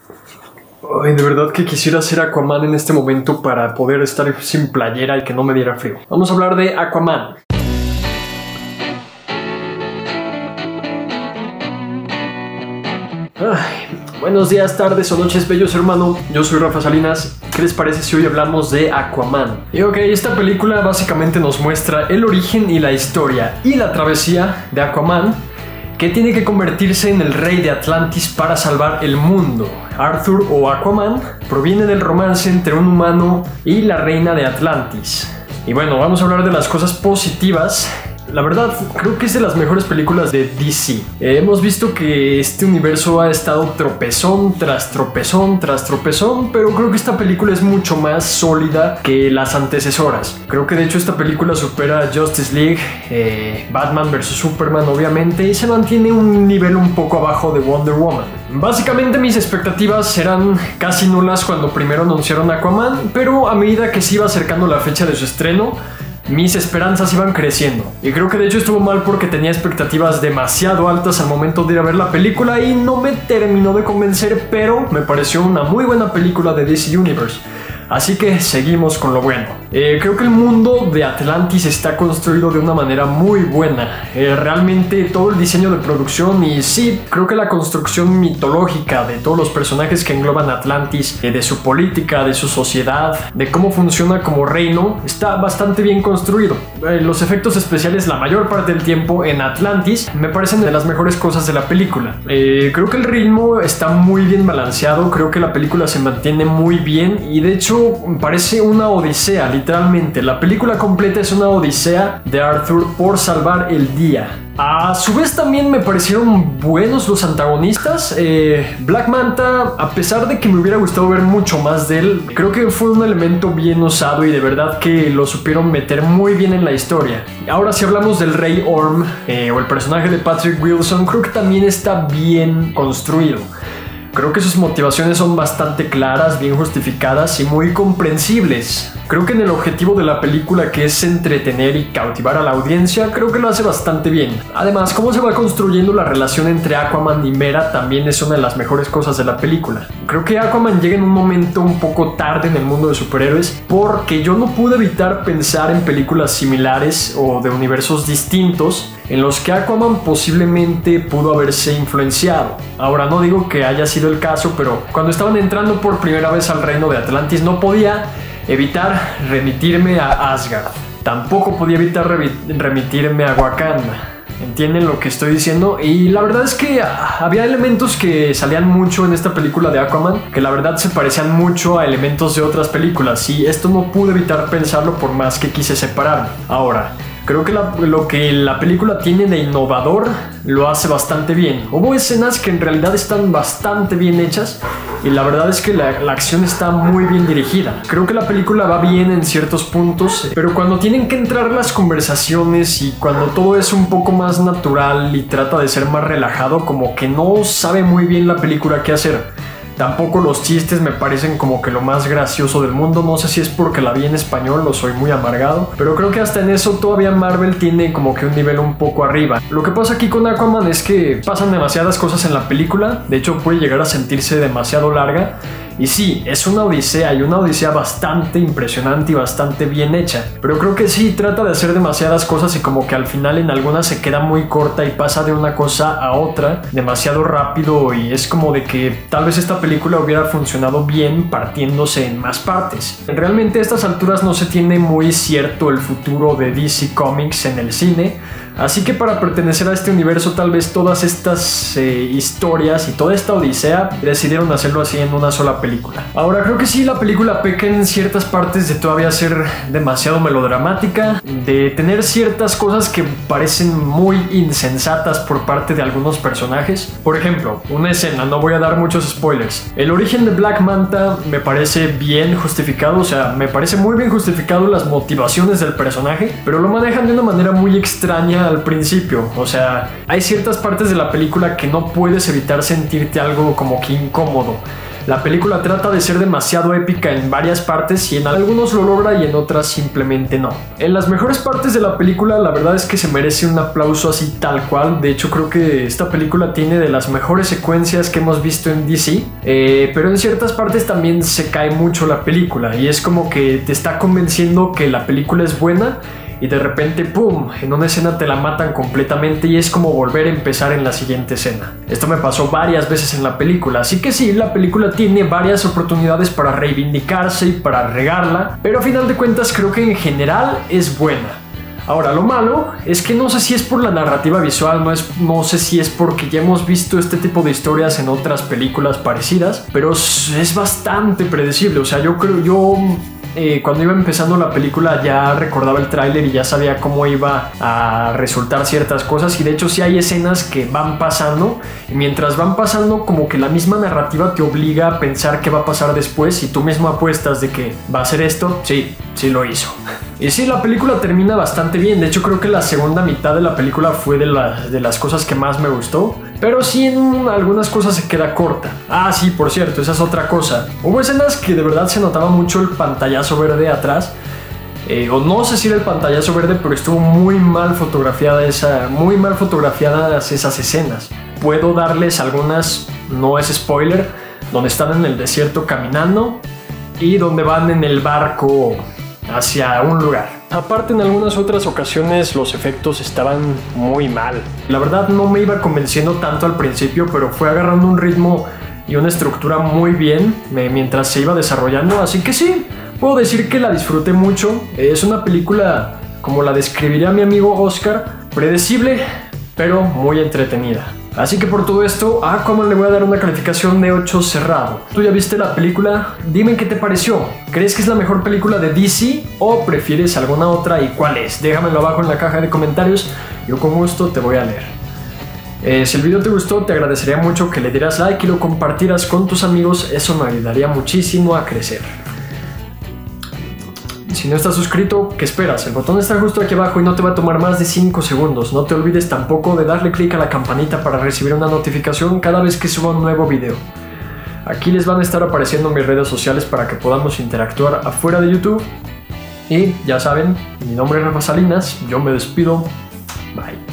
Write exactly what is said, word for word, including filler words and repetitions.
Ay, de verdad que quisiera ser Aquaman en este momento para poder estar sin playera y que no me diera frío. Vamos a hablar de Aquaman. Ay, buenos días, tardes o noches, bellos hermano. Yo soy Rafa Salinas. ¿Qué les parece si hoy hablamos de Aquaman? Y ok, esta película básicamente nos muestra el origen y la historia y la travesía de Aquaman, que tiene que convertirse en el rey de Atlantis para salvar el mundo. Arthur, o Aquaman, proviene del romance entre un humano y la reina de Atlantis. Y bueno, vamos a hablar de las cosas positivas. La verdad, creo que es de las mejores películas de D C. Eh, hemos visto que este universo ha estado tropezón tras tropezón tras tropezón, pero creo que esta película es mucho más sólida que las antecesoras. Creo que de hecho esta película supera a Justice League, eh, Batman versus Superman obviamente, y se mantiene un nivel un poco abajo de Wonder Woman. Básicamente mis expectativas eran casi nulas cuando primero anunciaron Aquaman, pero a medida que se iba acercando la fecha de su estreno, mis esperanzas iban creciendo. Y creo que de hecho estuvo mal porque tenía expectativas demasiado altas al momento de ir a ver la película y no me terminó de convencer, pero me pareció una muy buena película de D C Universe. Así que seguimos con lo bueno. Eh, creo que el mundo de Atlantis está construido de una manera muy buena. Eh, realmente todo el diseño de producción y sí, creo que la construcción mitológica de todos los personajes que engloban Atlantis, eh, de su política, de su sociedad, de cómo funciona como reino, está bastante bien construido. Eh, los efectos especiales la mayor parte del tiempo en Atlantis me parecen de las mejores cosas de la película. Eh, creo que el ritmo está muy bien balanceado, creo que la película se mantiene muy bien y de hecho parece una odisea, literalmente. La película completa es una odisea de Arthur por salvar el día. A su vez también me parecieron buenos los antagonistas. eh, Black Manta, a pesar de que me hubiera gustado ver mucho más de él, creo que fue un elemento bien usado y de verdad que lo supieron meter muy bien en la historia. Ahora si hablamos del Rey Orm, eh, o el personaje de Patrick Wilson, creo que también está bien construido. Creo que sus motivaciones son bastante claras, bien justificadas y muy comprensibles. Creo que en el objetivo de la película, que es entretener y cautivar a la audiencia, creo que lo hace bastante bien. Además, cómo se va construyendo la relación entre Aquaman y Mera también es una de las mejores cosas de la película. Creo que Aquaman llega en un momento un poco tarde en el mundo de superhéroes, porque yo no pude evitar pensar en películas similares o de universos distintos en los que Aquaman posiblemente pudo haberse influenciado. Ahora no digo que haya sido el caso, pero cuando estaban entrando por primera vez al reino de Atlantis no podía evitar remitirme a Asgard. Tampoco podía evitar remitirme a Wakanda. ¿Entienden lo que estoy diciendo? Y la verdad es que había elementos que salían mucho en esta película de Aquaman, que la verdad se parecían mucho a elementos de otras películas, y esto no pude evitar pensarlo por más que quise separarme. Ahora, creo que la, lo que la película tiene de innovador lo hace bastante bien. Hubo escenas que en realidad están bastante bien hechas y la verdad es que la, la acción está muy bien dirigida. Creo que la película va bien en ciertos puntos, pero cuando tienen que entrar las conversaciones y cuando todo es un poco más natural y trata de ser más relajado, como que no sabe muy bien la película qué hacer. Tampoco los chistes me parecen como que lo más gracioso del mundo. No sé si es porque la vi en español o soy muy amargado, pero creo que hasta en eso todavía Marvel tiene como que un nivel un poco arriba. Lo que pasa aquí con Aquaman es que pasan demasiadas cosas en la película. De hecho puede llegar a sentirse demasiado larga. Y sí, es una odisea y una odisea bastante impresionante y bastante bien hecha. Pero creo que sí, trata de hacer demasiadas cosas y como que al final en algunas se queda muy corta y pasa de una cosa a otra demasiado rápido, y es como de que tal vez esta película hubiera funcionado bien partiéndose en más partes. Realmente a estas alturas no se tiene muy cierto el futuro de D C Comics en el cine. Así que para pertenecer a este universo, tal vez todas estas eh, historias y toda esta odisea decidieron hacerlo así en una sola película. Ahora, creo que sí, la película peca en ciertas partes de todavía ser demasiado melodramática, de tener ciertas cosas que parecen muy insensatas por parte de algunos personajes. Por ejemplo, una escena, no voy a dar muchos spoilers. El origen de Black Manta me parece bien justificado, o sea, me parece muy bien justificado las motivaciones del personaje, pero lo manejan de una manera muy extraña al principio. O sea, hay ciertas partes de la película que no puedes evitar sentirte algo como que incómodo. La película trata de ser demasiado épica en varias partes y en algunos lo logra y en otras simplemente no. En las mejores partes de la película la verdad es que se merece un aplauso así tal cual. De hecho creo que esta película tiene de las mejores secuencias que hemos visto en D C, eh, pero en ciertas partes también se cae mucho la película y es como que te está convenciendo que la película es buena y de repente, ¡pum!, en una escena te la matan completamente y es como volver a empezar en la siguiente escena. Esto me pasó varias veces en la película, así que sí, la película tiene varias oportunidades para reivindicarse y para regarla, pero a final de cuentas creo que en general es buena. Ahora, lo malo es que no sé si es por la narrativa visual, no, es, no sé si es porque ya hemos visto este tipo de historias en otras películas parecidas, pero es bastante predecible. O sea, yo creo, yo eh, cuando iba empezando la película ya recordaba el tráiler y ya sabía cómo iba a resultar ciertas cosas, y de hecho sí hay escenas que van pasando y mientras van pasando como que la misma narrativa te obliga a pensar qué va a pasar después y tú mismo apuestas de que va a ser esto. Sí, sí lo hizo. Y sí, la película termina bastante bien. De hecho creo que la segunda mitad de la película fue de, la, de las cosas que más me gustó, pero sí en algunas cosas se queda corta. Ah, sí, por cierto, esa es otra cosa. Hubo escenas que de verdad se notaba mucho el pantallazo verde atrás, eh, o no sé si era el pantallazo verde, pero estuvo muy mal fotografiada esa, muy mal fotografiadas esas escenas. Puedo darles algunas, no es spoiler, donde están en el desierto caminando y donde van en el barco hacia un lugar. Aparte, en algunas otras ocasiones los efectos estaban muy mal. La verdad no me iba convenciendo tanto al principio, pero fue agarrando un ritmo y una estructura muy bien mientras se iba desarrollando, así que sí, puedo decir que la disfruté mucho. Es una película, como la describiría mi amigo Oscar, predecible, pero muy entretenida. Así que por todo esto, a Aquaman le voy a dar una calificación de ocho cerrado. ¿Tú ya viste la película? Dime qué te pareció. ¿Crees que es la mejor película de D C o prefieres alguna otra y cuál es? Déjamelo abajo en la caja de comentarios, yo con gusto te voy a leer. Eh, si el video te gustó, te agradecería mucho que le dieras like y lo compartieras con tus amigos, eso me ayudaría muchísimo a crecer. Si no estás suscrito, ¿qué esperas? El botón está justo aquí abajo y no te va a tomar más de cinco segundos. No te olvides tampoco de darle clic a la campanita para recibir una notificación cada vez que suba un nuevo video. Aquí les van a estar apareciendo mis redes sociales para que podamos interactuar afuera de YouTube. Y ya saben, mi nombre es Rafa Salinas, yo me despido. Bye.